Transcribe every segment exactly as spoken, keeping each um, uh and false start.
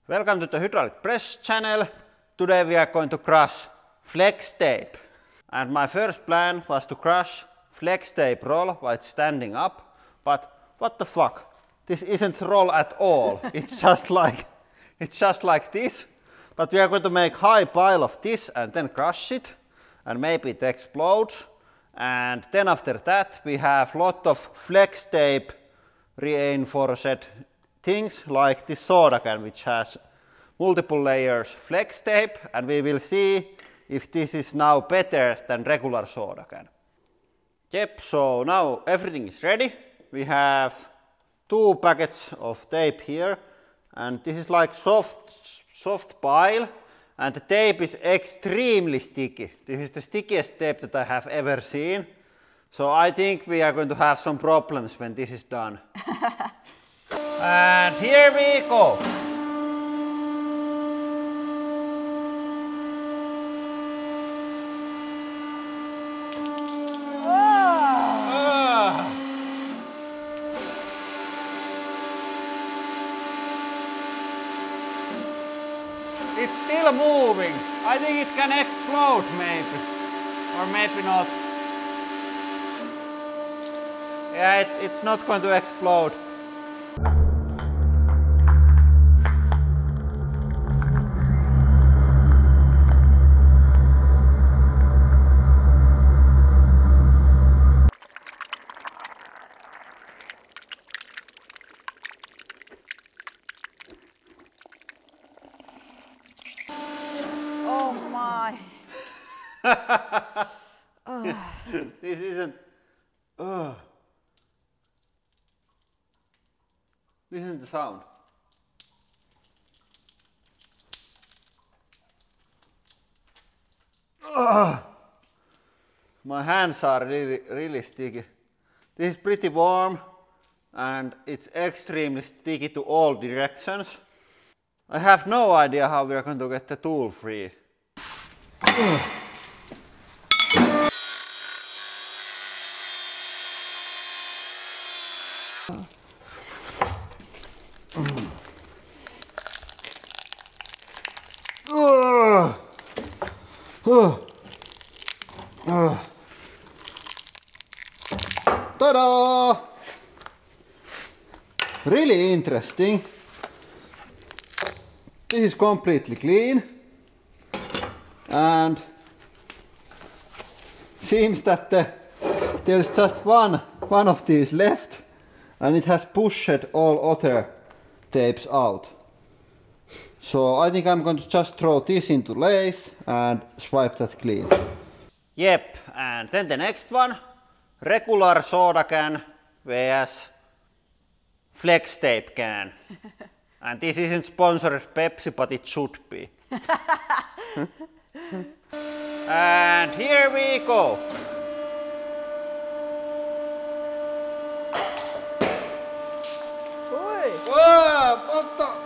Welcome to the hydraulic press channel. Today we are going to crush flex tape. And my first plan was to crush flex tape roll while it's standing up. But what the fuck? This isn't roll at all. It's just like it's just like this. But we are going to make high pile of this and then crush it. And maybe it explodes. And then after that we have lot of flex tape reinforced things like this soda can, which has multiple layers flex tape, and we will see if this is now better than regular soda can. Yep, so now everything is ready. We have two packets of tape here, and this is like soft, soft pile, and the tape is extremely sticky. This is the stickiest tape that I have ever seen. So I think we are going to have some problems when this is done. And here we go. Ah. It's still moving. I think it can explode maybe. Or maybe not. Yeah, it, it's not going to explode. Oh my. Oh. This isn't. Oh. Listen to the sound. Oh. My hands are really, really sticky. This is pretty warm and it's extremely sticky to all directions. I have no idea how we are going to get the tool free. Uh. Uh. Uh. Uh. Ta-da! Really interesting. This is completely clean, and seems that the, there's just one, one of these left, and it has pushed all other tapes out. So I think I'm going to just throw this into lathe and swipe that clean. Yep, and then the next one, regular soda can versus flex tape can. And this isn't sponsored Pepsi, but it should be. And here we go. Oi. Whoa, what the?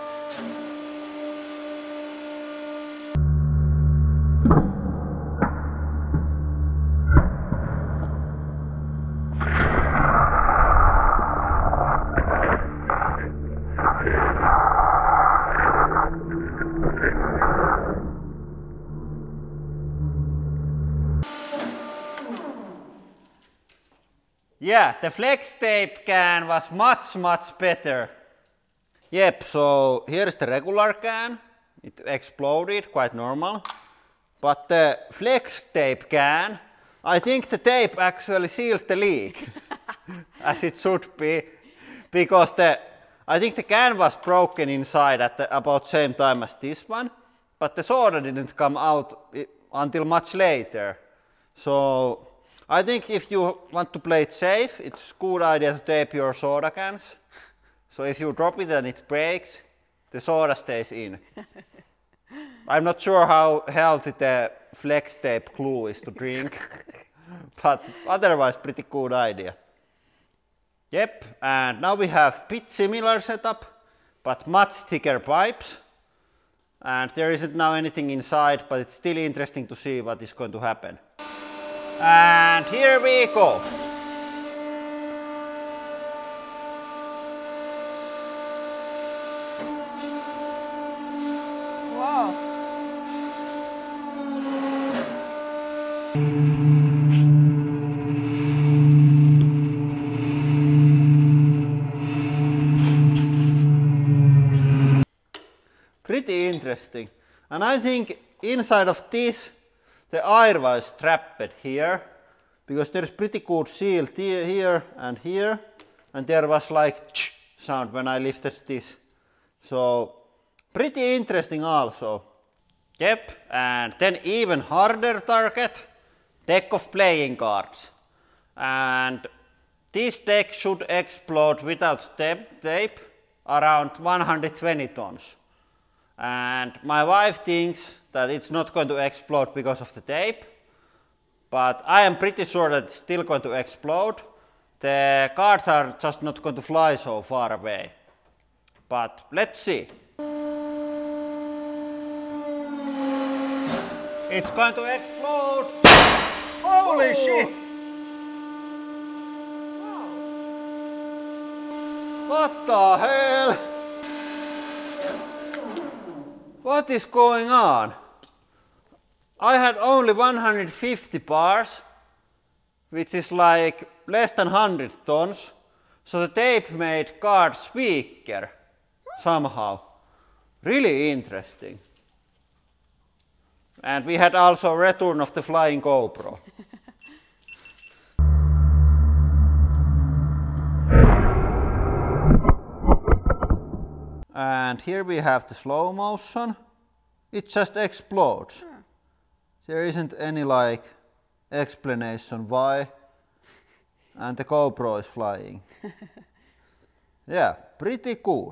Yeah, the flex tape can was much, much better. Yep, so here's the regular can. It exploded, quite normal. But the flex tape can, I think the tape actually sealed the leak. As it should be. Because the, I think the can was broken inside at the, about same time as this one. But the soda didn't come out until much later. So I think if you want to play it safe, it's a good idea to tape your soda cans. So if you drop it and it breaks, the soda stays in. I'm not sure how healthy the flex tape glue is to drink, but otherwise pretty good idea. Yep, and now we have bit similar setup, but much thicker pipes. And there isn't now anything inside, but it's still interesting to see what is going to happen. And here we go. Pretty interesting. And I think inside of this the air was trapped here because there's pretty good seal here and here, and there was like ch sound when I lifted this. So pretty interesting also. Yep, and then even harder target, deck of playing cards. And this deck should explode without tape around one hundred twenty tons. And my wife thinks that it's not going to explode because of the tape, but I am pretty sure that it's still going to explode. The cards are just not going to fly so far away. But let's see. It's going to explode! Holy shit! What the hell? What is going on? I had only one hundred fifty bars, which is like less than one hundred tons. So the tape made cards weaker somehow. Really interesting. And we had also return of the flying GoPro. And here we have the slow motion. It just explodes. Hmm. There isn't any like explanation why. And the GoPro is flying. Yeah, pretty good.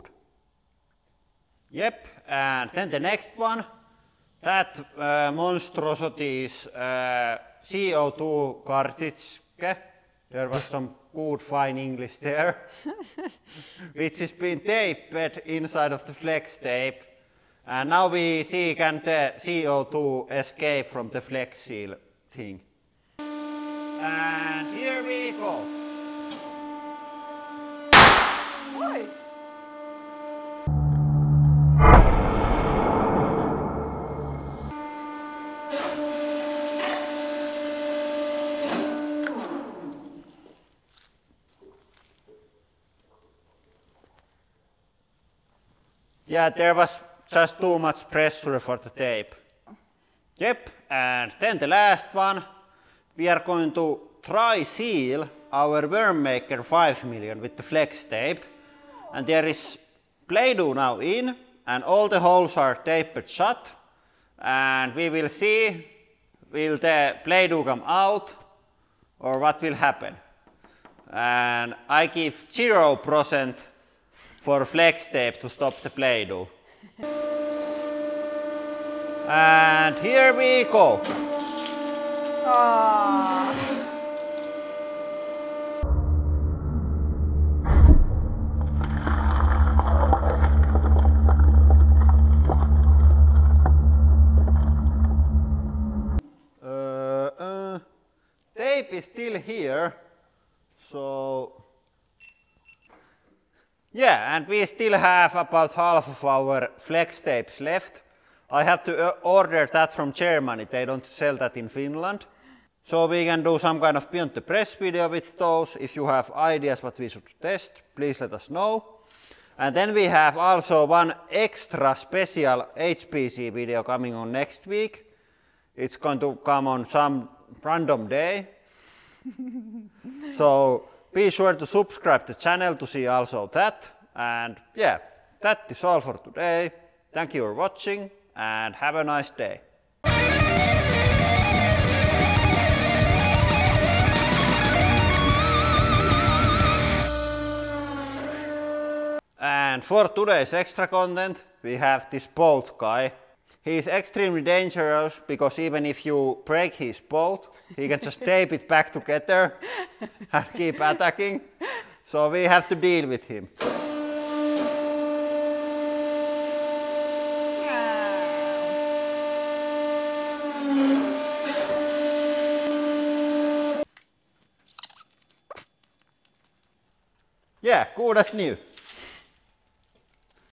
Yep, and then the next one. That uh, monstrosity is uh, C O two cartridge. There was some good fine English there. Which has been taped inside of the flex tape. And now we see can the C O two escape from the flex seal thing. And here we go. Oi. Yeah, there was just too much pressure for the tape. Yep, and then the last one. We are going to try seal our Worm Maker five million with the flex tape. And there is Play-Doh now in, and all the holes are taped shut. And we will see, will the Play-Doh come out, or what will happen. And I give zero percent for flex tape to stop the Play-Doh. And here we go. Ah. Uh, uh, tape is still here, so yeah, and we still have about half of our flex tapes left. I have to order that from Germany, they don't sell that in Finland. So we can do some kind of beyond the press video with those. If you have ideas what we should test, please let us know. And then we have also one extra special H P C video coming on next week. It's going to come on some random day. So be sure to subscribe to the channel to see also that. And yeah, that is all for today. Thank you for watching and have a nice day. And for today's extra content, we have this boat guy. He is extremely dangerous because even if you break his boat, he can just tape it back together and keep attacking. So we have to deal with him. Yeah, good as new.